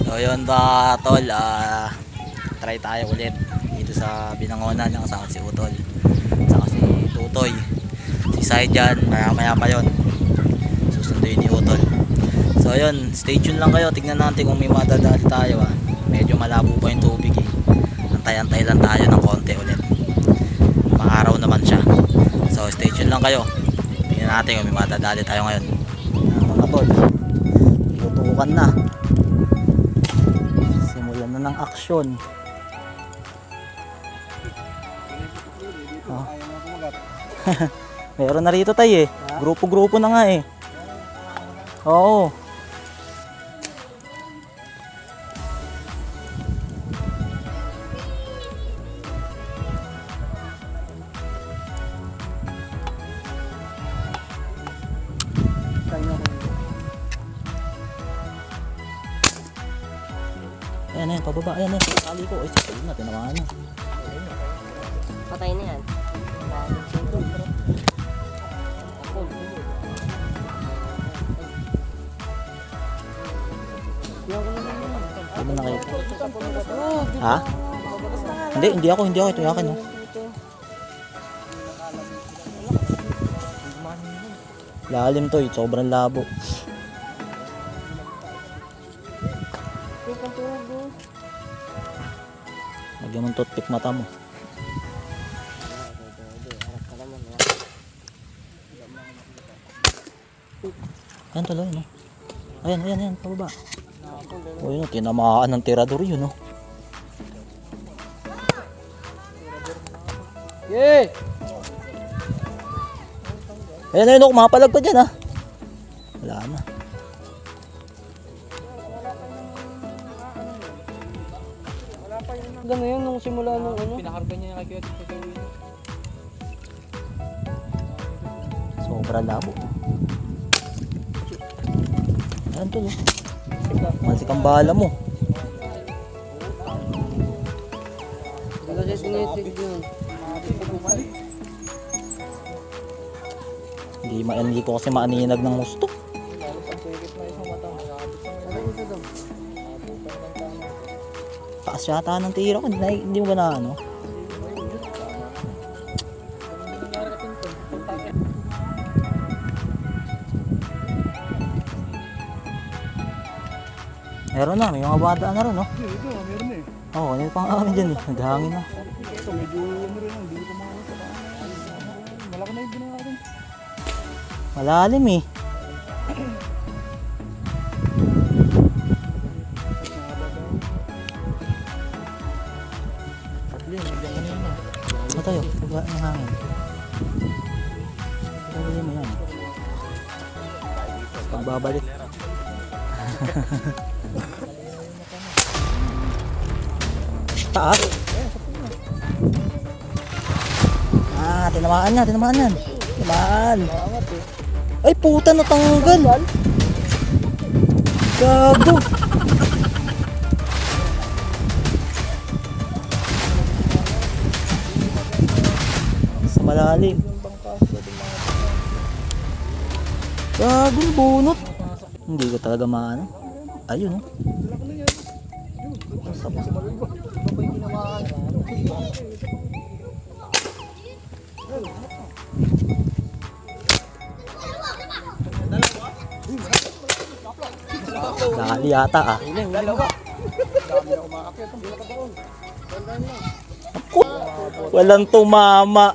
So yun ba tol, try tayo ulit dito sa Binangonan ng kasama si Utol, saka si Tutoy, si Saijan, maya pa yun susunduin ni Utol. So yun, stay tuned lang kayo, tignan natin kung may madadali tayo. Medyo malabo pa yung tubig eh. Antay-antay lang tayo ng konti ulit, maaraw naman siya. So stay tuned lang kayo, tignan natin kung may madadali tayo ngayon. Mga tol, tutukan na, simulan na ng aksyon. Oh. Meron na rito tayo eh, grupo-grupo na nga eh. Oo. Ayan, ayan, pababa, ayan, ayan, kali ko, ay sasayin na, tinamaan na. Patay na yan. Hindi mo na kayo. Ha? Hindi ako, ito yakin oh. Lalim to, sobrang labo. Lagyan mong toothpick mata mo. Ayan tuloy no. Ayan, pababa. O yun, tinamaan ng tirador yun no. Yeah! Ayan, kumapalag pa dyan ha. Wala na. Gano'n yun nung simula nung ano? Pinakarga niya yung kagawin. Sobra labo. Ayan to no. Mansik ang bala mo. Hindi kasi tinitig yun. Hindi ko kasi maaninag ng gusto. Taas yata ng tira ko, hindi mo ba na ano? Meron na, may mga bata na rin no? Ito, meron eh. Oo, ano pang amin dyan eh, naghahangin na. Ito, medyo ano rin, hindi ko makakita. Malaki na yung ginawa rin. Malalim eh. Ano tayo? Baba ng hangin. Pagkabali mo yan. Pagbabalik. Taas? Tinamaan yan. Tinamaan. Ay puta, natanggal. Gago. Sa malalim. Gagong bunot. Hindi ko talaga maano. Ayun oh. Dali yata ah. Ako, walang tumama.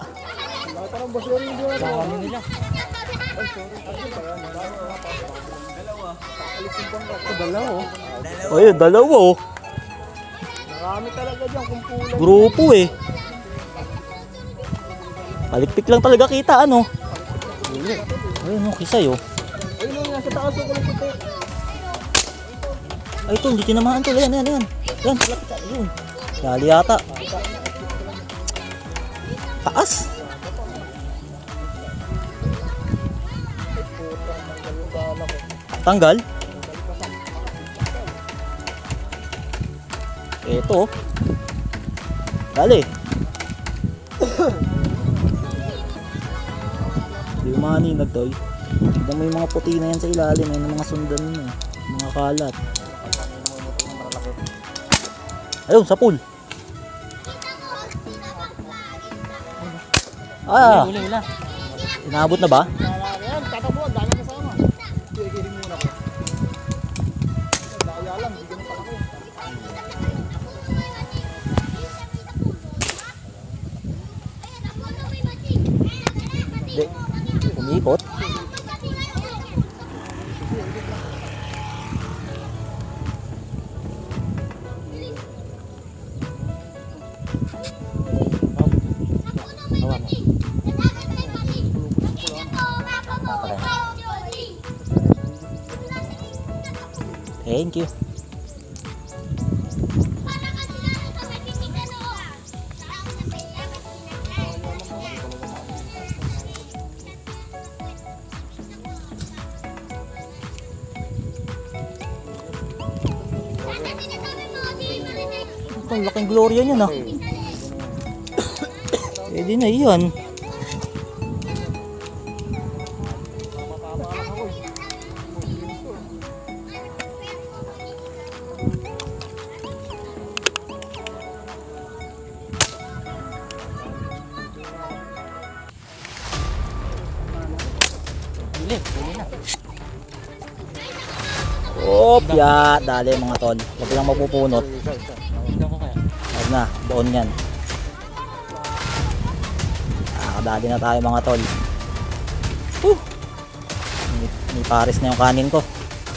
Oh, yun, dalawa oh. Marami talaga dyan kung pula. Grupo eh. Palikpik lang talaga kita ano. Ayun oh, kisay oh. Ayun yung nasa taas ako lang puti. Ay ito, hindi tinamaan to. Ayan. Yan, lapit ka. Ayun. Dali yata. Taas. Tanggal. Ito. Dali. Hindi umaninag to. Tignan mo yung mga puti na yan sa ilalim. Yung mga sundan mo. Mga kalat. Ayun, sa pool. Ah, Uli, ula. inaabot na ba? Yan, tatabuan, dami kasama. Kikiring muna ko. Daya lang, hindi ganun kalaki. Hindi. Umikot. Thank you. Ang laking gloria niya na. Pwede na yan. Uli na. Opya, dali mga tol. Huwag lang mapupunot. Tignan ko kaya. Huwag na, doon yan. Nakakadali na tayo mga tol. May pares na yung kanin ko.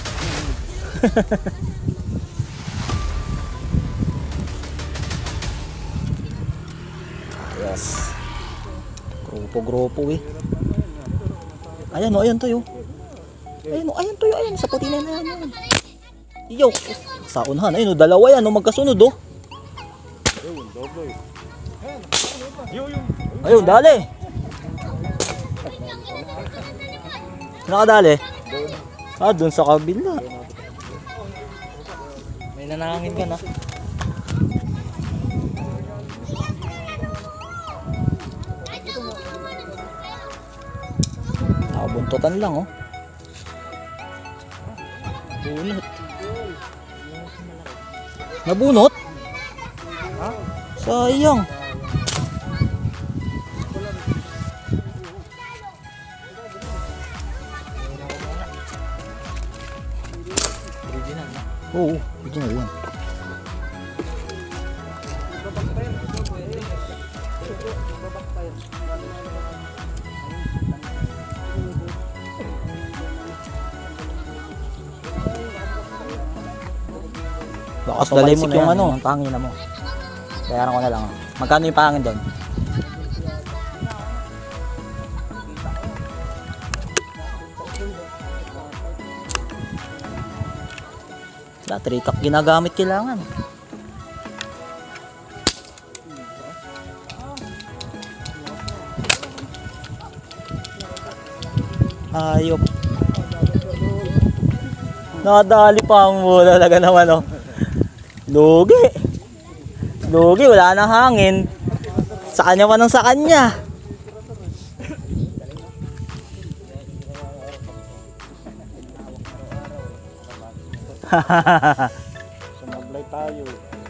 Yes. Grupo-grupo eh. Ayan o, ayan tayo. Ayan o, ayan tayo, ayan. Sa puti na yan. Iyo. Sa unahan, ayun o, dalawa yan o, magkasunod o. Ayun, dali. Nakadali? Ah, dun sa kabila. May nanangin ka na. Nakabuntutan lang oh. Bunot. Nabunot? Sayang. Original na. Oo, original yan. Bakas dalay mo na yung ano, ang pangin na mo. Bayaran ko na lang. Magkano yung pangin doon? Wala, 3 tak ginagamit kailangan. Ayop. Nakadali pa ang mula talaga naman oh. Lugi. Lugi, wala nang hangin. Sa kanya pa ng sa kanya. Sumablay tayo.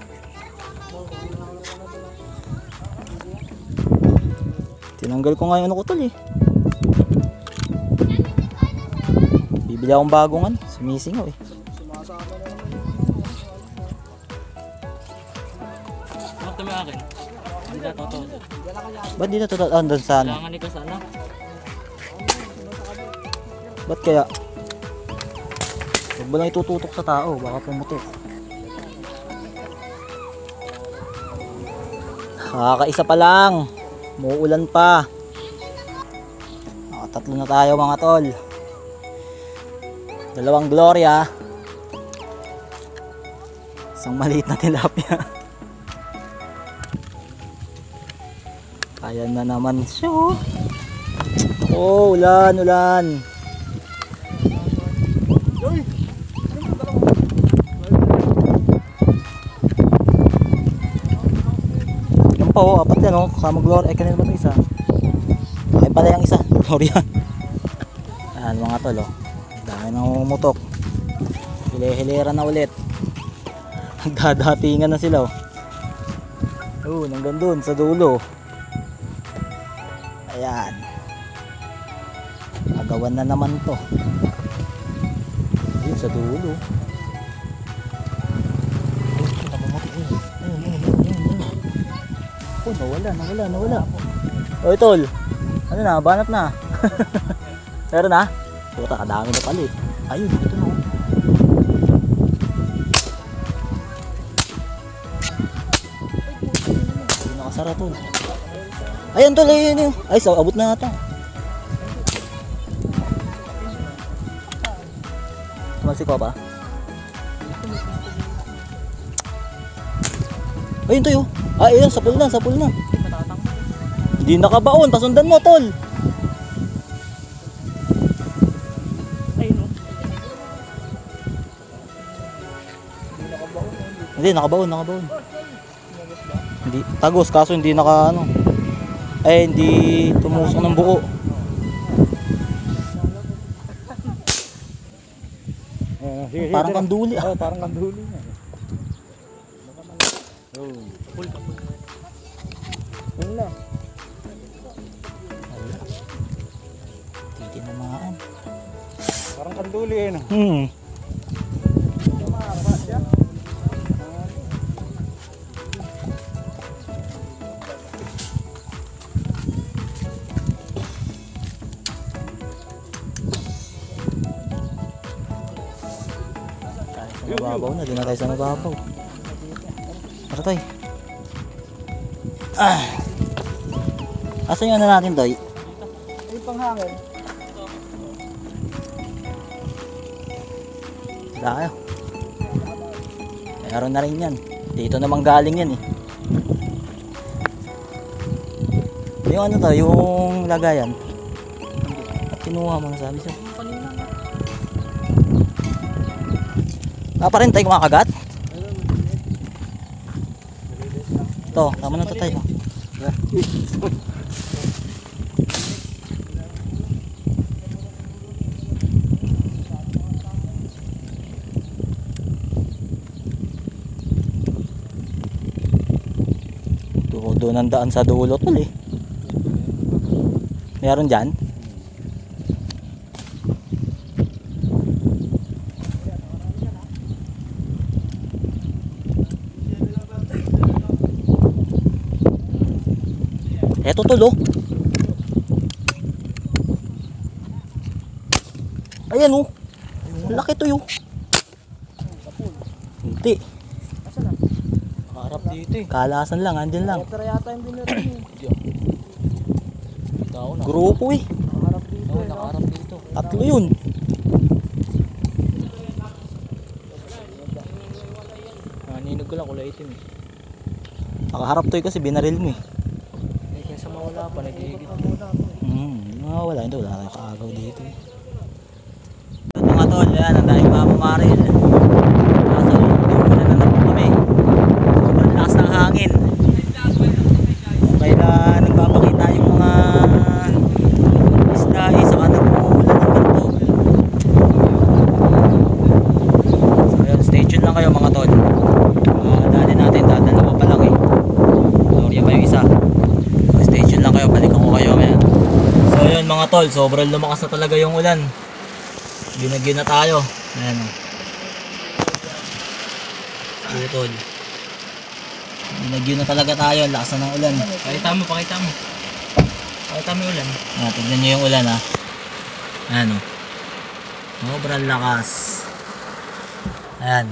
Tinanggal ko nga yung ano ko tol eh. Bibili akong bagong ano, sumisingaw eh. Bakit may akin? Hindi na totoo. Ba't di na totoo andun sa ano? Kailangan ka sana. Ba't kaya? Huwag mo lang itututok sa tao, baka pumutok. Kakaisa pa lang. Muulan pa. Tatlo na tayo mga tol. 2 Gloria. Isang maliit na tilapia. Ayan na naman siya. Oh, ulan, ulan. Yan pa oh, 4 yan oh. Kasama Gloria. Kanina ba ito isa? Ay pala yung isa. Gloria. Ayan mga tol oh. Dami nang umutok. Hile-hilera na ulit. Nagdadatingan na sila oh. Hanggang doon sa dulo. Ayan. Agawan na naman to. Yun sa dulo. Oh, nawala. Oh, tol. Ano na, banat na. Meron na? Puta, kadami na pala eh. Ayun, ito na. Hindi nakasara tol. Ayan tol, ayun. Ay, abot na ata. Tumalsik ko ba? Ayun tayo. Ayun, sapul na. Hindi nakabaon, pasundan mo tol. Hindi, nakabaon. Hindi, tagos, kaso hindi naka ano. Ay, hindi tumusok ng buo. Parang kanduli ah. Parang kanduli na. Wala. Titinamaan. Parang kanduli eh no. Mababaw na, di na tayo sa mababaw. Tara tayo. Asan yung ano natin Toy? Ay panghangin. Wala kayo. Meron na rin yan. Dito naman galing yan eh. Yung ano to, yung lagayan. At kinuha mo na sabi siya. Pa rin tayo kumakagat? Ito, tama na ito tayo. Doon ang daan sa dulo tol eh. Meron dyan? Eto tol oh. Ayan oh. Laki to yun. Hindi. Harap dito eh. Kalasan lang, andyan lang. Pero yata yung binirang. Ikaw na. Grupo eh. Harap dito eh. Nakaharap dito. Tatlo yun. Naninag ko lang kulay itim eh. Nakaharap to kasi binaril mo eh. Eh kaysa mawala pa, nagigit. Wala ito, wala tayong kaagaw dito eh. Mga tol, yan, ang daming mamamaril. Kaso, hindi na po kami. Sobrang lakas ng hangin. Kung kailan nagpapakita yung mga isda eh, saka nag-uulan ng ganito. So yun, stay tuned lang kayo mga tol. Dali natin, dadalawa pa lang eh. Gloria pa yung isa. So stay tuned lang kayo, balikan ko kayo maya. So yun mga tol, sobrang lumakas na talaga yung ulan. Ginagin na tayo. Ayan o. Utol. Ginagin na talaga tayo. Lakas na ng ulan. Pakita mo. Pakita mo yung ulan. Tignan nyo yung ulan ha. Ayan o. Sobrang lakas. Ayan.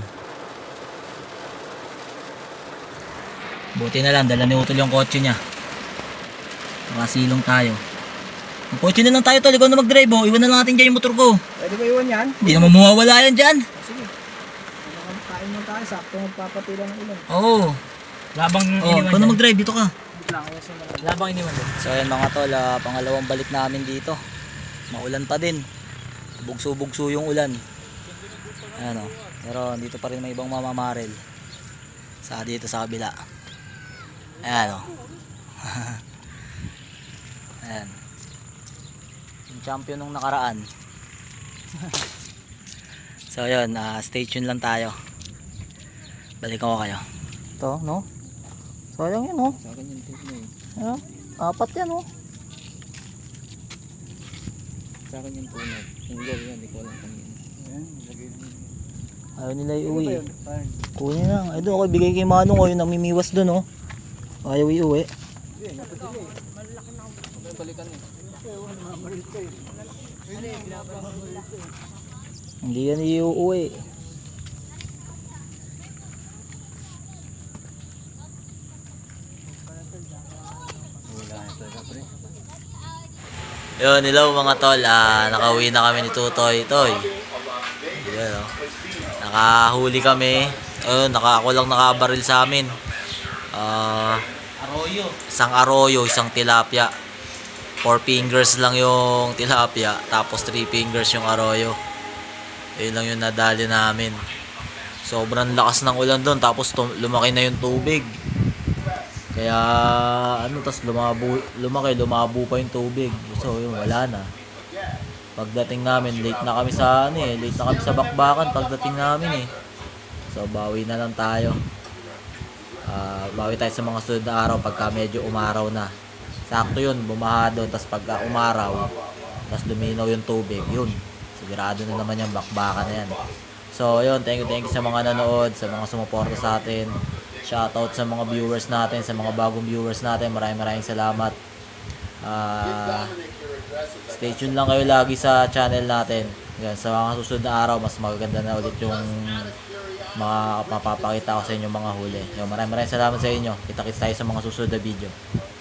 Buti na lang. Dala ni Utol yung kotse niya. Nakasilong tayo. Ang kotse na lang tayo tol. Ikaw na mag-drive o. Iwan na lang natin dyan yung motor ko. Pwede ba iwan yan? Hindi naman mawawala yan dyan. Sige. Kain mo tayo. Sakto magpapatila ng ulan. Oo. Labang Oh, ikaw na mag-drive. Dito ka. Labang iniwan din. So ayan mga tol, pangalawang balik namin dito. Maulan pa din. Bugso-bugso yung ulan. Ayan o. Pero dito pa rin may ibang mamamaril. Dito sa kabila. Ayan o. Ayan. Yung champion nung nakaraan. So ayun, stay tuned lang tayo. Balikan ko kayo. Ito, no? Sayang yan, oh. Sa akin yung tip na eh. Ayan, 4 yan, oh. Sa akin yung tunay. Yung goal yan, di ko alam kanina. Ayan, lagay na. Ayaw nila iuwi. Parang, Kunin lang. Ay, doon ako bigay kay Manong, oh. Yung namimiwas doon, oh. Ayaw iuwi. yun, napatili eh. Malaki na ako. Balikan eh. Hindi yan iuwi. Yun, hello mga tol. Nakauwi na kami ni Tutoy. Toy. Yun, oh. Nakahuli kami. Ayun, ako lang nakabaril sa amin. Arroyo. Isang arroyo, isang tilapia. 4 fingers lang yung tilapia, tapos 3 fingers yung arroyo. Yun lang yung nadali namin. Sobrang lakas ng ulan doon, tapos lumaki na yung tubig. Kaya tas lumabo pa yung tubig. So yun, wala na. Pagdating namin, late na kami sa bakbakan pagdating namin eh. So bawi na lang tayo. Bawi tayo sa mga sunod na araw pagka medyo umaraw na. Sakto yun, bumaha doon, tapos pagka umaraw, tapos luminaw yung tubig, yun. Sigurado na naman yung bakbakan na yan. So yun, thank you sa mga nanood, sa mga sumuporta sa atin. Shoutout sa mga viewers natin, sa mga bagong viewers natin. Maraming salamat. Stay tuned lang kayo lagi sa channel natin. Yan, sa mga susunod na araw, mas magaganda na ulit yung mga mapapakita ko sa inyo mga huli. Yan, maraming salamat sa inyo. Kita-kits tayo sa mga susunod na video.